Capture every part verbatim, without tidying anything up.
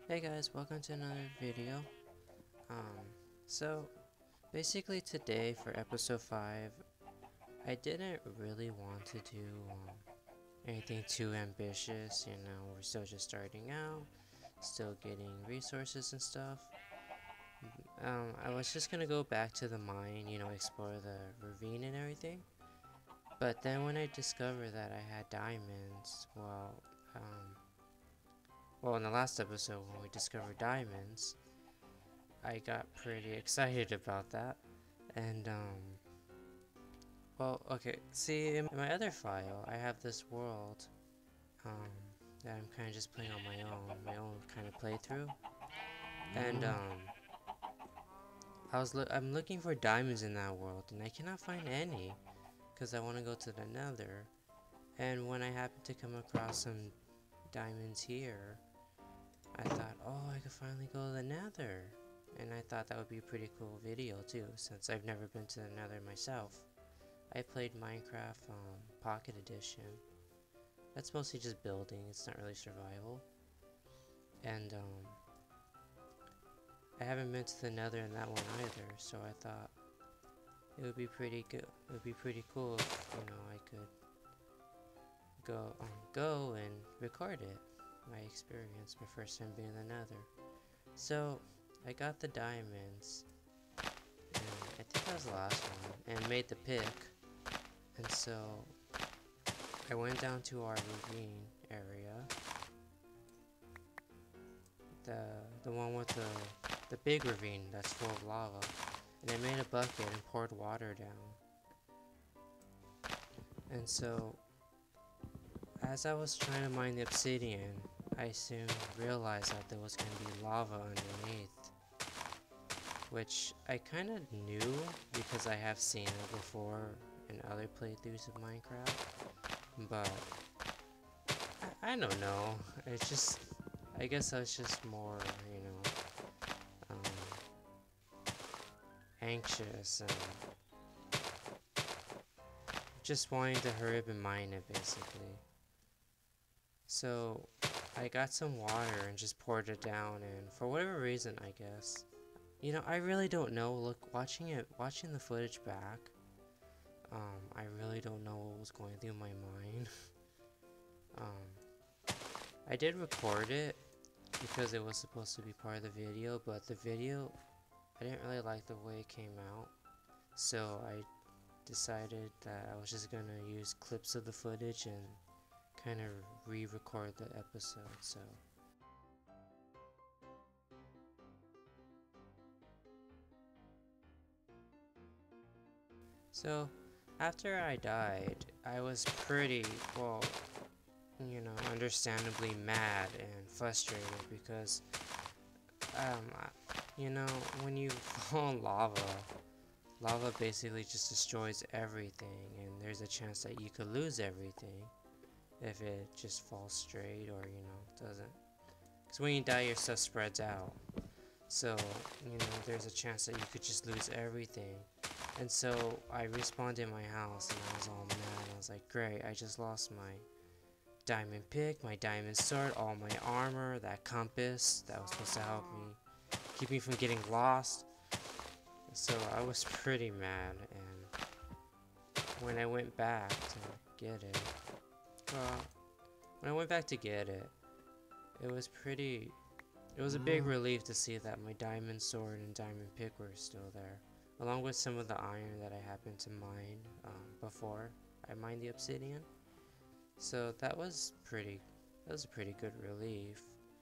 Hey guys, welcome to another video. Um, so basically today for episode five, I didn't really want to do um, anything too ambitious, you know, we're still just starting out, still getting resources and stuff. Um, I was just gonna go back to the mine, you know, explore the ravine and everything. But then when I discovered that I had diamonds, well, um, well in the last episode when we discovered diamonds, I got pretty excited about that. And, um, well, okay, see, in my other file, I have this world, um, that I'm kind of just playing on my own, my own kind of playthrough. And, um, I was, lo I'm looking for diamonds in that world, and I cannot find any, because I want to go to the nether. And when I happened to come across some diamonds here, I thought, oh, I could finally go to the nether. And I thought that would be a pretty cool video too, since I've never been to the nether myself. I played Minecraft um, Pocket Edition. That's mostly just building, it's not really survival. And um, I haven't been to the nether in that one either, so I thought it would be pretty good. It would be pretty cool if, you know, I could go um, go and record it. My experience, my first time being in the nether. So I got the diamonds, and I think that was the last one, and made the pick. And so I went down to our ravine area, the the one with the the big ravine that's full of lava, and I made a bucket and poured water down. And so as I was trying to mine the obsidian, I soon realized that there was going to be lava underneath, which I kind of knew because I have seen it before in other playthroughs of Minecraft, but I, I don't know. It's just, I guess I was just more, you know, um, anxious and just wanting to hurry up and mine it, basically. So I got some water and just poured it down, and for whatever reason, I guess, you know, I really don't know. Look, watching it, watching the footage back, um, I really don't know what was going through my mind. um, I did record it because it was supposed to be part of the video, but the video, I didn't really like the way it came out, so I decided that I was just gonna use clips of the footage and kind of re-record the episode. So so after I died, I was pretty, well, you know, understandably mad and frustrated because um you know, when you fall in lava, lava basically just destroys everything, and there's a chance that you could lose everything if it just falls straight or, you know, doesn't. Because when you die, your stuff spreads out. So, you know, there's a chance that you could just lose everything. And so I respawned in my house and I was all mad. I was like, great, I just lost my diamond pick, my diamond sword, all my armor, that compass that was supposed to help me, keep me from getting lost. So I was pretty mad, and when I went back to get it, well, when I went back to get it, it was pretty, it was a big relief to see that my diamond sword and diamond pick were still there, along with some of the iron that I happened to mine um, before I mined the obsidian. So that was pretty, that was a pretty good relief.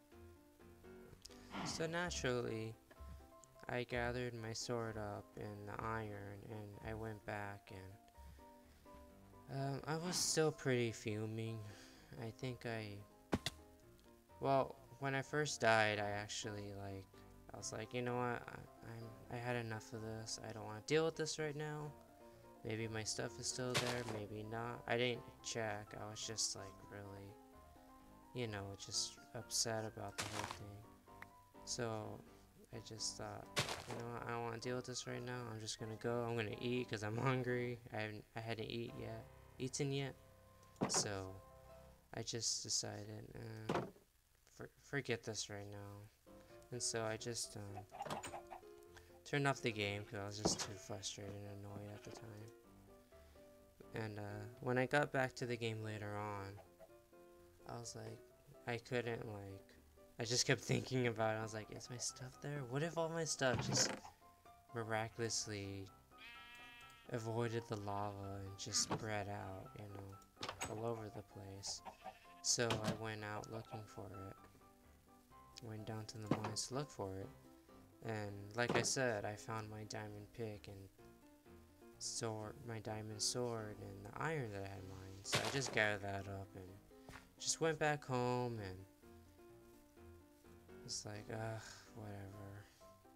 So naturally, I gathered my sword up and the iron, and I went back, and um, I was still pretty fuming. I think I, well, when I first died, I actually like, I was like, you know what, I, I'm, I had enough of this. I don't want to deal with this right now. Maybe my stuff is still there, maybe not. I didn't check. I was just like really, you know, just upset about the whole thing. So I just thought, you know what, I don't want to deal with this right now. I'm just gonna go. I'm gonna eat because I'm hungry. I haven't, I hadn't eat yet, eaten yet. So I just decided, eh, for forget this right now. And so I just um, turned off the game because I was just too frustrated and annoyed at the time. And uh, when I got back to the game later on, I was like, I couldn't like, I just kept thinking about it. I was like, is my stuff there? What if all my stuff just miraculously avoided the lava and just spread out, you know, all over the place? So I went out looking for it. Went down to the mines to look for it. And like I said, I found my diamond pick and sword, my diamond sword, and the iron that I had mined. So I just gathered that up and just went back home and it's like, ugh, whatever.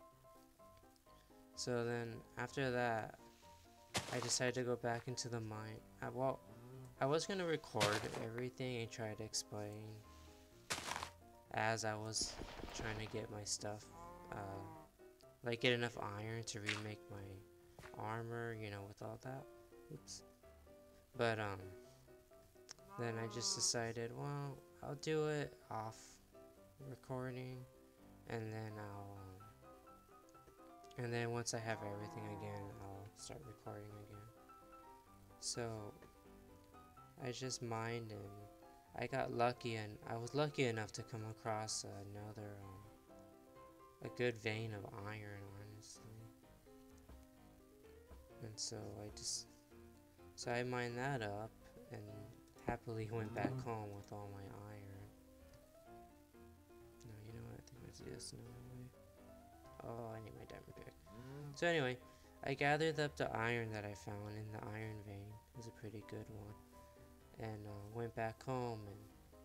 So then after that, I decided to go back into the mine. I, well, I was gonna record everything and try to explain as I was trying to get my stuff, uh, like get enough iron to remake my armor, you know, with all that. Oops. But um, then I just decided, well, I'll do it off recording, and then I'll, um, and then once I have everything again, I'll start recording again. So I just mined and I got lucky, and I was lucky enough to come across another, um, a good vein of iron, honestly. And so I just, so I mined that up and happily went back home with all my iron. No, you know what? I think let's do this another way. Oh, I need my diamond pick. So anyway, I gathered up the iron that I found in the iron vein. It was a pretty good one. And uh, went back home and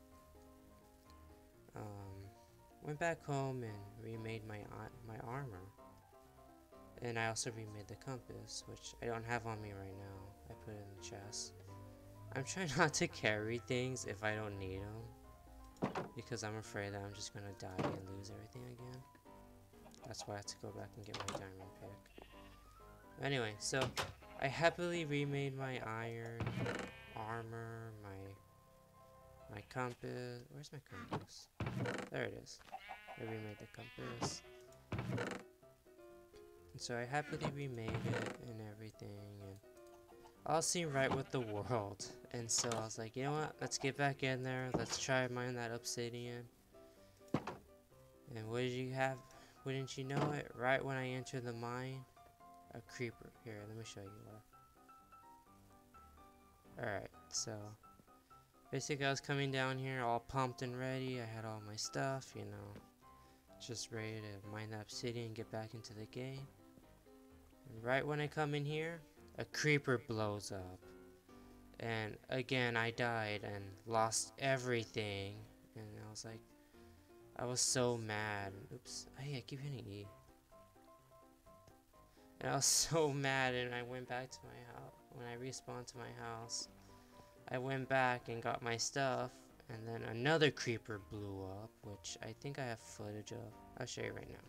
um, went back home and remade my uh, my armor. And I also remade the compass, which I don't have on me right now. I put it in the chest. I'm trying not to carry things if I don't need them, because I'm afraid that I'm just gonna die and lose everything again. That's why I have to go back and get my diamond pick. Anyway, so I happily remade my iron armor, my my compass. Where's my compass? There it is. I remade the compass. And so I happily remade it and everything, and all seemed right with the world. And so I was like, you know what? Let's get back in there. Let's try mine that obsidian. And what did you have? Wouldn't you know it? Right when I entered the mine, a creeper. Here, let me show you what. Alright, so basically I was coming down here all pumped and ready. I had all my stuff, you know, just ready to mine the obsidian and get back into the game. And right when I come in here, a creeper blows up. And again, I died and lost everything. And I was like, I was so mad. Oops. Hey, I keep hitting E. And I was so mad, and I went back to my house. When I respawned to my house, I went back and got my stuff, and then another creeper blew up, which I think I have footage of. I'll show you right now.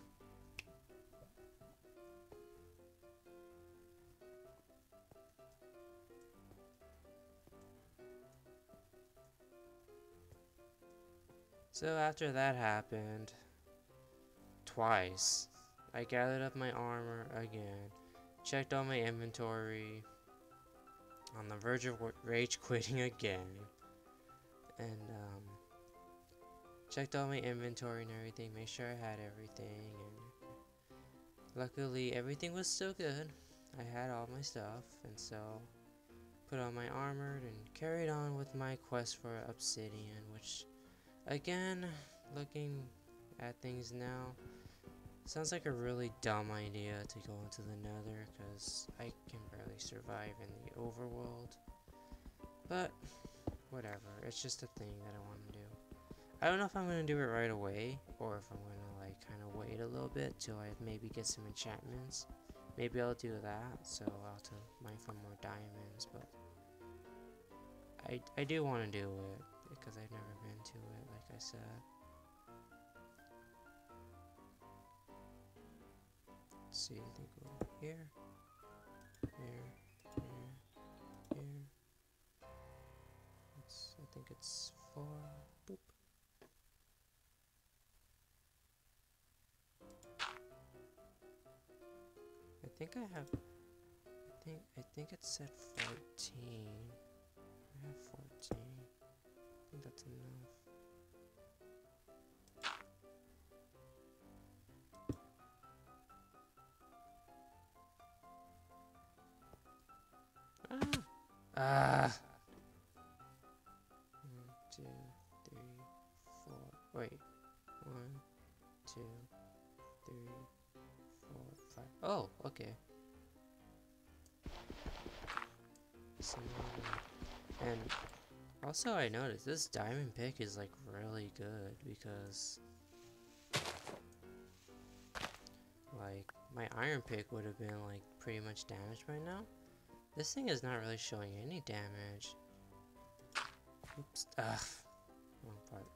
So after that happened, twice, I gathered up my armor again, checked all my inventory, on the verge of rage quitting again, and um, checked all my inventory and everything, made sure I had everything, and luckily everything was still good. I had all my stuff, and so put on my armor and carried on with my quest for obsidian, which again, looking at things now, sounds like a really dumb idea to go into the nether, because I can barely survive in the overworld. But, whatever, it's just a thing that I want to do. I don't know if I'm going to do it right away, or if I'm going to, like, kind of wait a little bit till I maybe get some enchantments. Maybe I'll do that, so I'll have to mine for more diamonds, but I, I do want to do it, because I've never been to it, like I said. Let's see, I think over here, here, here, here. It's, I think it's four. Boop. think I have. I think I think it said fourteen. I have fourteen. I think that's enough. Ah. Ah. One, two, three, four. Wait. One, two, three, four, five. Oh, okay. So, and also I noticed this diamond pick is like really good because like my iron pick would have been like pretty much damaged by now. This thing is not really showing any damage. Oops. Ugh. Wrong part.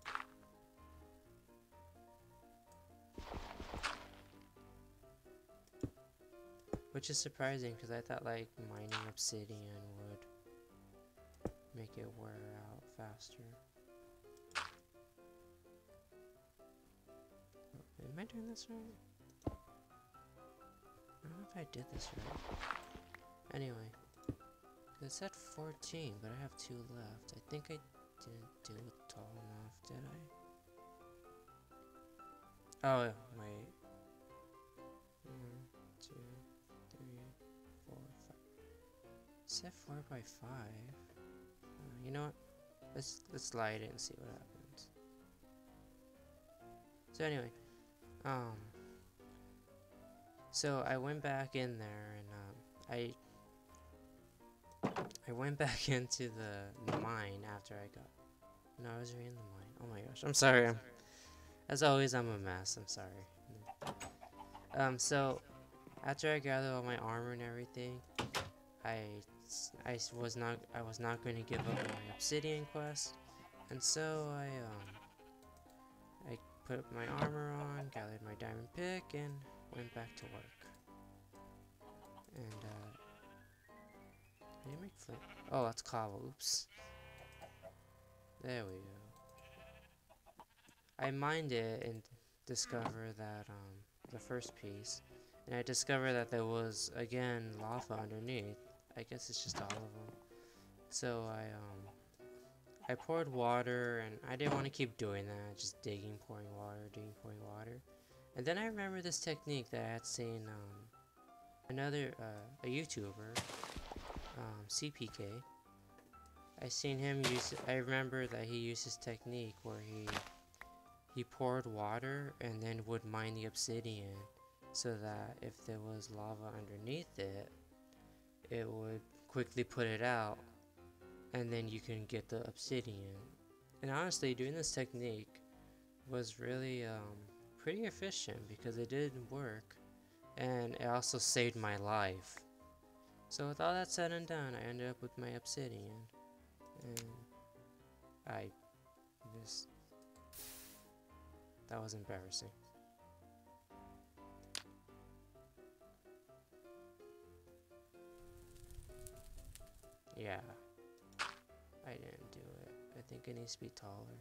Which is surprising because I thought like mining obsidian would make it wear out faster. Oh, am I doing this right? I don't know if I did this right. Anyway, it said fourteen, but I have two left. I think I didn't do it tall enough, did I? Oh, wait. One, two, three, four, five. It said four by five. Uh, you know what? Let's let's slide it and see what happens. So anyway, um, so I went back in there and um, I. I went back into the mine after I got. No, I was already in the mine. Oh my gosh, I'm sorry. I'm, as always, I'm a mess. I'm sorry. Um, so after I gathered all my armor and everything, I, I was not I was not going to give up on my obsidian quest, and so I um I put my armor on, gathered my diamond pick, and went back to work. And uh. Can you make flint? Oh, that's cobble. Oops. There we go. I mined it and discovered that um the first piece, and I discovered that there was again lava underneath. I guess it's just all of them. So I um I poured water, and I didn't want to keep doing that, just digging, pouring water, digging, pouring water. And then I remember this technique that I had seen um another uh, a YouTuber. Um, C P K. I seen him use. I remember that he used his technique where he he poured water and then would mine the obsidian, so that if there was lava underneath it, it would quickly put it out, and then you can get the obsidian. And honestly, doing this technique was really um, pretty efficient because it did work, and it also saved my life. So with all that said and done, I ended up with my obsidian, and I just, that was embarrassing. Yeah, I didn't do it. I think it needs to be taller.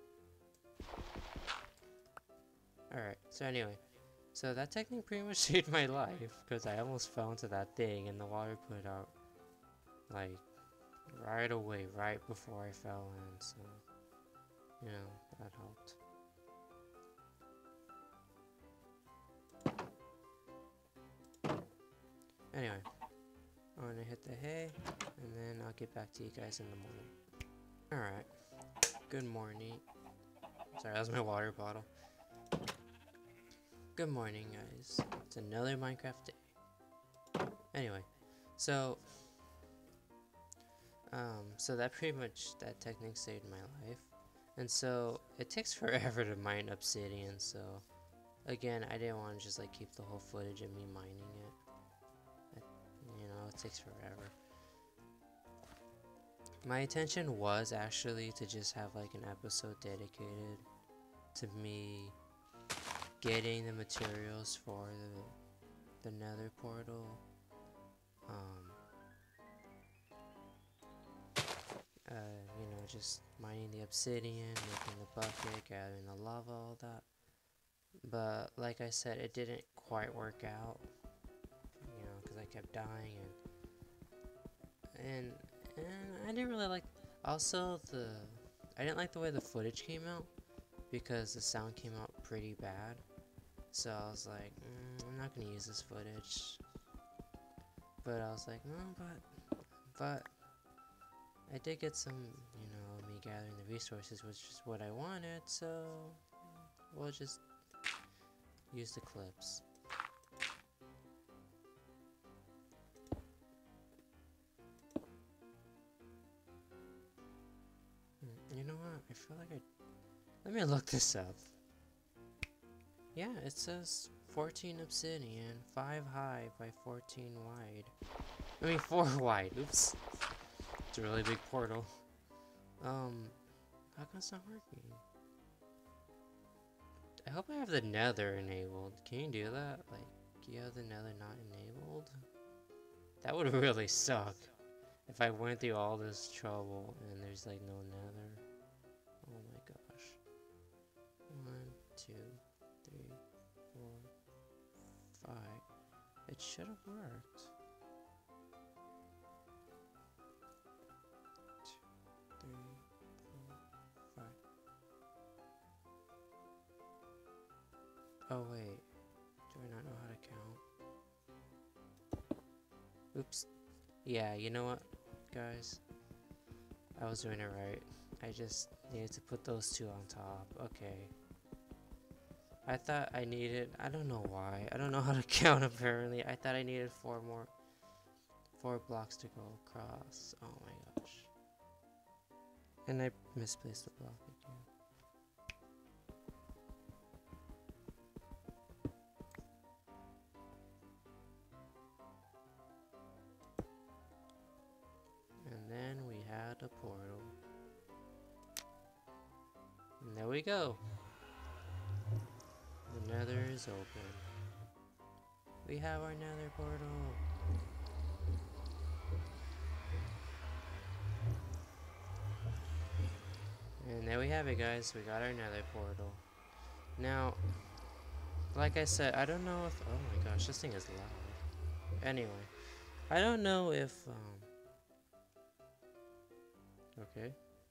Alright, so anyway, so that technique pretty much saved my life, because I almost fell into that thing and the water put it out, like, right away, right before I fell in, so, you know, that helped. Anyway, I'm gonna hit the hay, and then I'll get back to you guys in the morning. Alright, good morning. Sorry, that was my water bottle. Good morning, guys. It's another Minecraft day. Anyway, so, um, so that pretty much, that technique saved my life. And so, it takes forever to mine obsidian, so, again, I didn't want to just, like, keep the whole footage of me mining it. You know, it takes forever. My intention was actually to just have like an episode dedicated to me getting the materials for the, the nether portal. Um, uh, you know, just mining the obsidian, making the bucket, gathering the lava, all that. But like I said, it didn't quite work out. You know, kept dying, and and and I didn't really like. Also, the I didn't like the way the footage came out because the sound came out pretty bad. So I was like, mm, I'm not gonna use this footage. But I was like, no, but but I did get some, you know, me gathering the resources, which is what I wanted. So we'll just use the clips. You know what? I feel like I. Let me look this up. Yeah, it says fourteen obsidian, five high by fourteen wide. I mean, four wide. Oops. It's a really big portal. Um, how come it's not working? I hope I have the nether enabled. Can you do that? Like, do you have the nether not enabled? That would really suck. If I went through all this trouble and there's like no nether. Oh my gosh. One, two, three, four, five. It should have worked. Two, three, four, five. Oh wait. Do I not know how to count? Oops. Yeah, you know what, guys? I was doing it right. I just needed to put those two on top. Okay. I thought I needed, I don't know why. I don't know how to count apparently. I thought I needed four more, four blocks to go across. Oh my gosh. And I misplaced the block again. And then we had a portal. And there we go. The nether is open. We have our nether portal. And there we have it, guys. We got our nether portal. Now, like I said, I don't know if... Oh my gosh, this thing is loud. Anyway, I don't know if... Um, okay.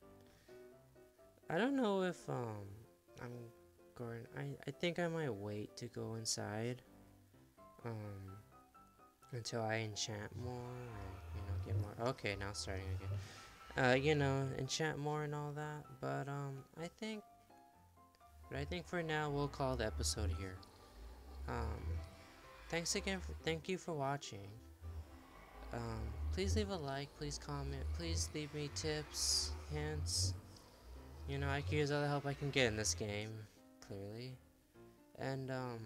I don't know if um, I'm going... I, I think I might wait to go inside. Um, until I enchant more and, you know, get more... Okay, now starting again. Uh, you know, enchant more and all that, but, um, I think, but I think for now, we'll call the episode here. Um, thanks again, for, thank you for watching. Um, please leave a like, please comment, please leave me tips, hints. You know, I can use all the help I can get in this game, clearly. And, um,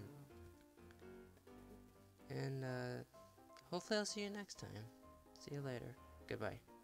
and, uh, hopefully I'll see you next time. See you later. Goodbye.